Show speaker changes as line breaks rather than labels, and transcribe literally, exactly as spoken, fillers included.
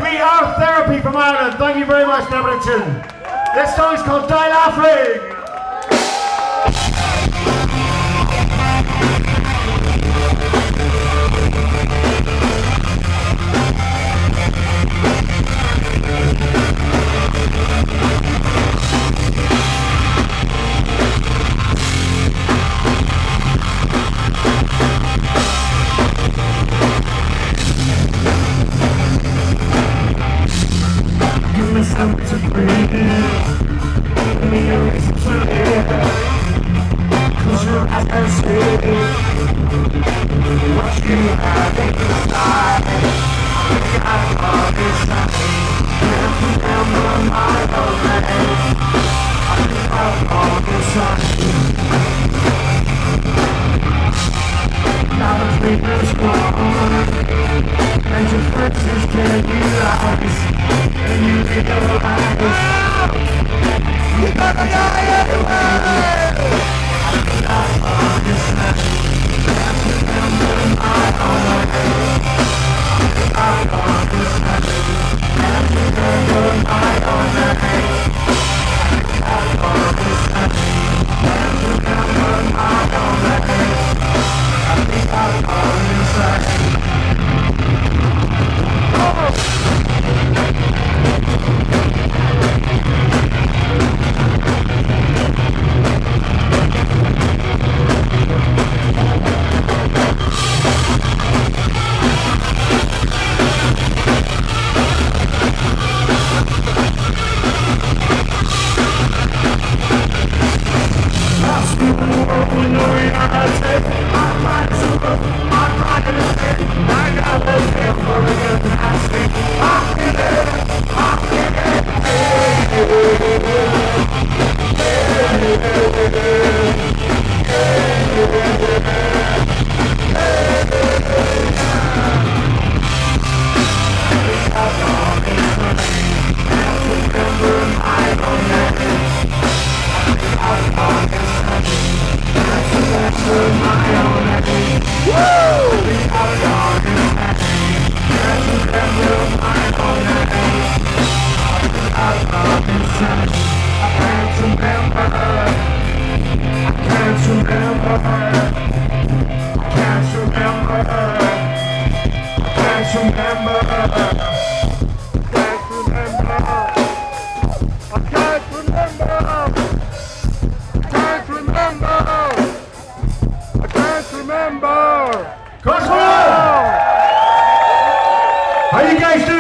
the Art Therapy from Ireland. Thank you very much, Neverton. This song is called Die Laughing. Give me something to breathe. Give me a reason to live. Close your eyes and see what you have inside. I got all this time. Can't remember my own name. I got all this time. Now the sleep is gone, and your friends is telling you lies. And you realize you gotta die anyway. I got all this time. Can't remember my own name. I got all this time. Can't remember my own name. I got all this time. Can't remember my own name. I think I'm all inside. Oh! How you guys doing?